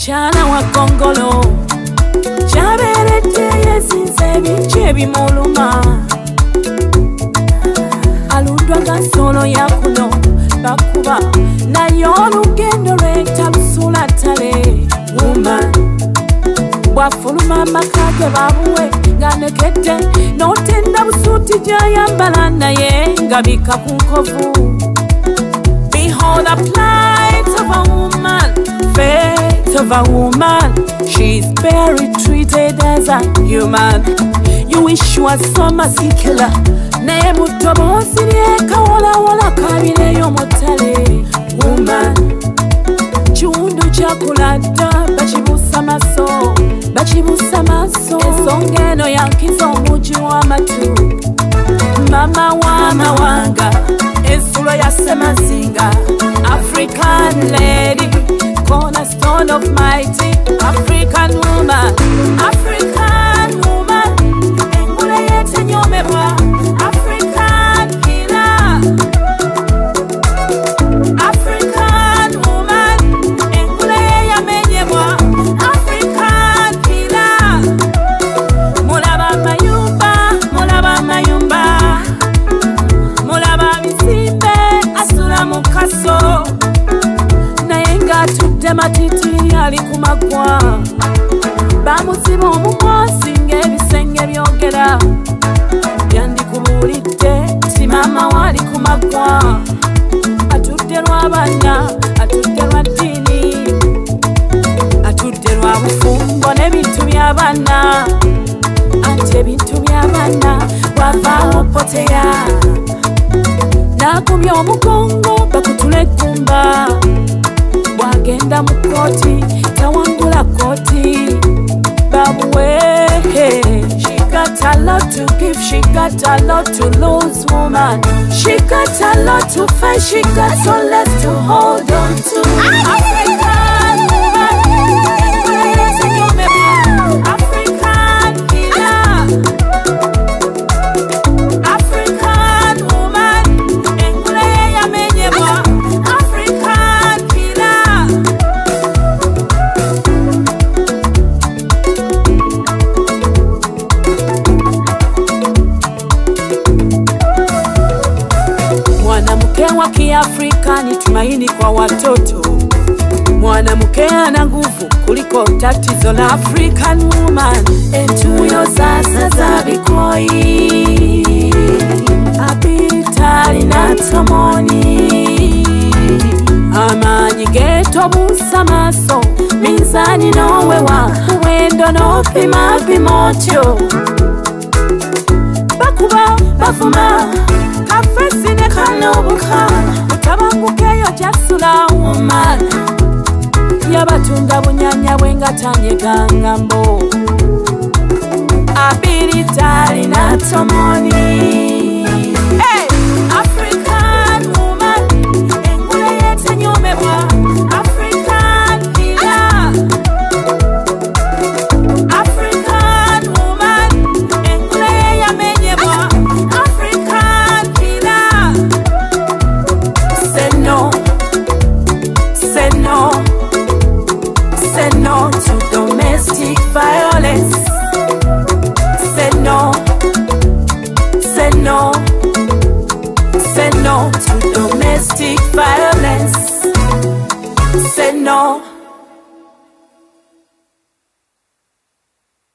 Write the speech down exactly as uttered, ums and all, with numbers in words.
Mukyala wa Kongolo kyabeeredde yeesinze ebingi ebimuluma alundwa nga nsolo ya kuno bakuba naye olugendo lwe talusula ttale woman bw'afuluma amaka ge babuwe ng'anekedde n'otenda busuuti gy'ayambala naye ngabika ku nkovu. Behold the plight of a woman, fate of a woman. She's barely treated as a human. You wish you was so masikila. Naye mutobozi lyekawolawala kabireyo mutale. Woman, kiwundu kyakuladda bakibuusa maso, bakibuusa maso. Ensonga eno yankiza omugi w'amatu. Mama w'amawanga, ensulo ya Semazinga, African lady, cornerstone of mighty African woman, African woman, engule yete nyomebwa, African healer, African woman, engule yamenyebwa, African healer. Mulaba mayumba, mulaba mayumba, mulaba bizimbe asula mukaso, naye ng'atudde matiti ali ku magwa. Bamusiba omumwa singa ebisenge byogera. Yandikubuulidde nti maama wali ku magwa. Atudde lw'abaana, atudde lwa ddiini, atudde lwa bufumbo n'ebintu by'abaana. Anti ebintu by'abaana bw'avaawo poteya. Nakumya omugongo bakutula egumba. Bwagenda mu kooti tawangula kooti. Babuwe, she got a lot to give, she got a lot to lose, woman. She got a lot to fight, she got so less to hold on to. African woman, African healer, African woman, engule yamenyebwa, African healer. Mwanamke wa Kiafrika ni tumaini kwa watoto. Mwanamke ana nguvu kuliko tatizo la African woman. Entuyo sasa za bikoi, abitali na tomoni. Amanyi geto busa maso, minzani nowewa, uwendo no pima pimotyo. Bakuba, bafuma, kafesi ne kanobuka, utabangukeyo jasula woman. Yabatunda bunyanya bwengatanyega ngambo, abilitali na tomoni. Hey! African woman, engule yete nyomebwa, African healer, African woman, engule yamenyebwa, African healer. Say no, say no, say no to domestic violence. Say no, say no, say no to domestic violence.